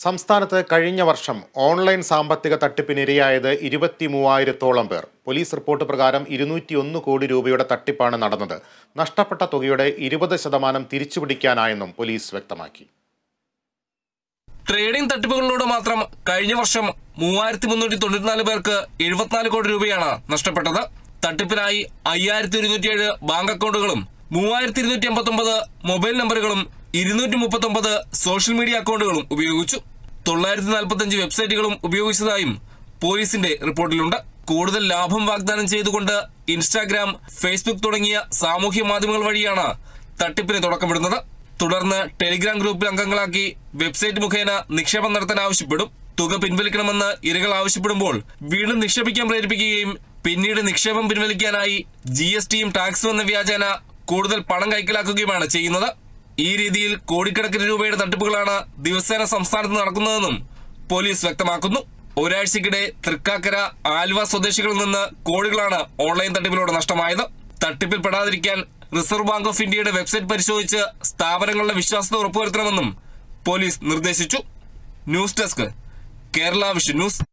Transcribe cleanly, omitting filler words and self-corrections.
സംസ്ഥാനത്ത് കഴിഞ്ഞ വർഷം ഓൺലൈൻ സാമ്പത്തിക തട്ടിപ്പിനിരയായത് 23,000-ഓളം പേർ. പോലീസ് റിപ്പോർട്ട് പ്രകാരം 201 കോടി രൂപയുടെ തട്ടിപ്പാണ് നടന്നത്. നഷ്ടപ്പെട്ട തുകയുടെ 20% തിരിച്ചുപിടിക്കാനായെന്നും പോലീസ് വ്യക്തമാക്കി. ട്രേഡിംഗ് തട്ടിപ്പുകളിലൂടെ മാത്രം കഴിഞ്ഞ വർഷം 3,394 പേർക്ക് 74 കോടി രൂപയാണ് നഷ്ടപ്പെട്ടത്. തട്ടിപ്പിനായി 5,107 ബാങ്ക് അക്കൗണ്ടുകളും 3,259 മൊബൈൽ നമ്പറുകളും 239 സോഷ്യൽ മീഡിയ അക്കൗണ്ടുകളും ഉപയോഗിച്ചു. 945 വെബ്സൈറ്റുകളും ഉപയോഗിച്ചതായും പോലീസിന്റെ റിപ്പോർട്ടിലുണ്ട്. കൂടുതൽ ലാഭം വാഗ്ദാനം ചെയ്തുകൊണ്ട് ഇൻസ്റ്റാഗ്രാം, ഫേസ്ബുക്ക് തുടങ്ങിയ സാമൂഹ്യ മാധ്യമങ്ങൾ വഴിയാണ് തട്ടിപ്പിന് തുടക്കമിടുന്നത്. തുടർന്ന് ടെലിഗ്രാം ഗ്രൂപ്പിൽ അംഗങ്ങളാക്കി വെബ്സൈറ്റ് മുഖേന നിക്ഷേപം നടത്താൻ ആവശ്യപ്പെടും. തുക പിൻവലിക്കണമെന്ന് ഇരകൾ ആവശ്യപ്പെടുമ്പോൾ വീണ്ടും നിക്ഷേപിക്കാൻ പ്രേരിപ്പിക്കുകയും പിന്നീട് നിക്ഷേപം പിൻവലിക്കാനായി GSTയും ടാക്സും എന്ന വ്യാജേന കൂടുതൽ പണം കൈക്കലാക്കുകയുമാണ് ചെയ്യുന്നത്. ഈ രീതിയിൽ കോടിക്കണക്കിന് രൂപയുടെ തട്ടിപ്പുകളാണ് ദിവസേന സംസ്ഥാനത്ത് നടക്കുന്നതെന്നും പോലീസ് വ്യക്തമാക്കുന്നു. ഒരാഴ്ചക്കിടെ തൃക്കാക്കര, ആലുവ സ്വദേശികളിൽ നിന്ന് കോടികളാണ് ഓൺലൈൻ തട്ടിപ്പിലൂടെ നഷ്ടമായത്. തട്ടിപ്പിൽ പെടാതിരിക്കാൻ റിസർവ് ബാങ്ക് ഓഫ് ഇന്ത്യയുടെ വെബ്സൈറ്റ് പരിശോധിച്ച് സ്ഥാപനങ്ങളുടെ വിശ്വാസ്യത ഉറപ്പുവരുത്തണമെന്നും പോലീസ് നിർദ്ദേശിച്ചു. News desk, Kerala vision news.